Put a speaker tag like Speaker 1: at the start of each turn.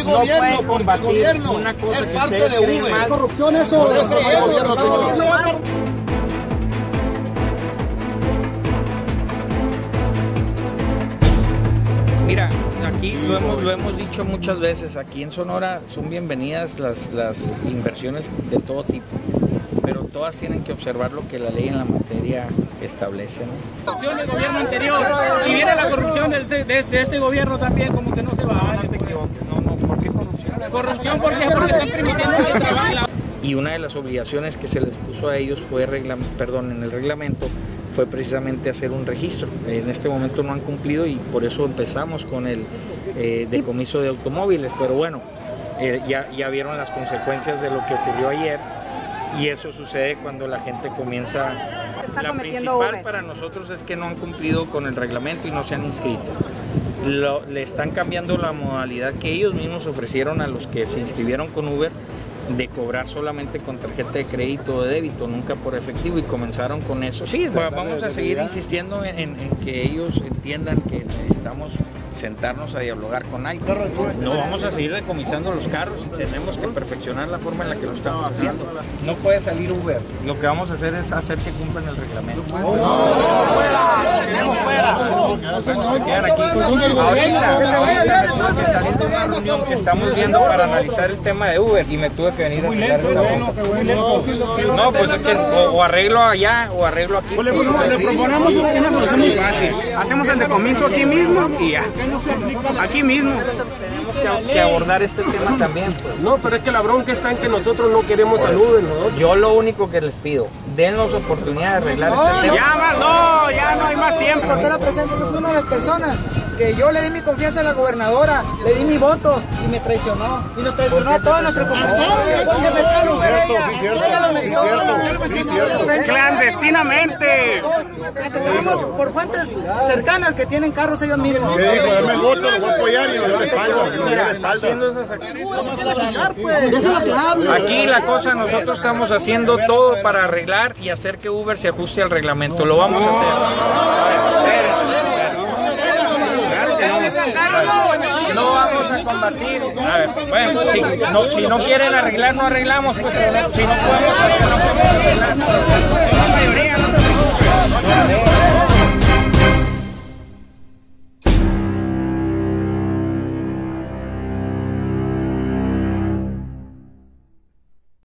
Speaker 1: gobierno, porque el gobierno es parte de Uber. Corrupción eso. Por eso no hay gobierno, señor.
Speaker 2: Mira, aquí lo hemos dicho muchas veces, aquí en Sonora son bienvenidas las inversiones de todo tipo, pero todas tienen que observar lo que la ley en la materia establece, ¿no?
Speaker 3: Corrupción del gobierno anterior y viene la corrupción de este gobierno también, como que no se va.
Speaker 2: No te equivoques, no, ¿por qué corrupción?
Speaker 3: Corrupción porque están permitiendo que trabajen.
Speaker 2: Y una de las obligaciones que se les puso a ellos fue, en el reglamento, fue precisamente hacer un registro. En este momento no han cumplido y por eso empezamos con el decomiso de automóviles, pero bueno, ya vieron las consecuencias de lo que ocurrió ayer y eso sucede cuando la gente comienza. La principal para nosotros es que no han cumplido con el reglamento y no se han inscrito. Le están cambiando la modalidad que ellos mismos ofrecieron a los que se inscribieron con Uber, de cobrar solamente con tarjeta de crédito o de débito, nunca por efectivo, y comenzaron con eso. Sí, vamos a seguir insistiendo en que ellos entiendan que necesitamos sentarnos a dialogar con alguien. No vamos a seguir decomisando los carros y tenemos que perfeccionar la forma en la que lo estamos haciendo. No puede salir Uber. Lo que vamos a hacer es hacer que cumplan el reglamento. Vamos a quedar aquí. Ahorita me tuve que salir de una reunión que estamos viendo para analizar el tema de Uber y me tuve que venir a explicar esta. No, pues es que o arreglo allá o arreglo aquí.
Speaker 3: Le proponemos una solución muy fácil. Hacemos el decomiso aquí mismo y ya. Aquí mismo.
Speaker 2: Tenemos que abordar este tema también. Pues.
Speaker 4: No, pero es que la bronca está en que nosotros no queremos al Uber, ¿no?
Speaker 2: Yo lo único que les pido, dennos oportunidad de arreglar este tema.
Speaker 3: Ya no hay más tiempo.
Speaker 5: Portera presente, yo fui una de las personas que yo le di mi confianza a la gobernadora, le di mi voto y me traicionó. Y nos traicionó a todos nuestros compañeros. Porque metió al Uber ella lo metió.
Speaker 3: Clandestinamente.
Speaker 5: Hasta tenemos por fuentes cercanas que tienen carros ellos mismos.
Speaker 1: ¿Qué dijo? Dame el voto, lo voy a apoyar y lo doy respaldo.
Speaker 2: Aquí la cosa, nosotros estamos haciendo todo para arreglar y hacer que Uber se ajuste al reglamento. Lo vamos a hacer. No vamos a combatir. A ver, bueno, si no quieren arreglar, no arreglamos. Pues, si no podemos arreglar.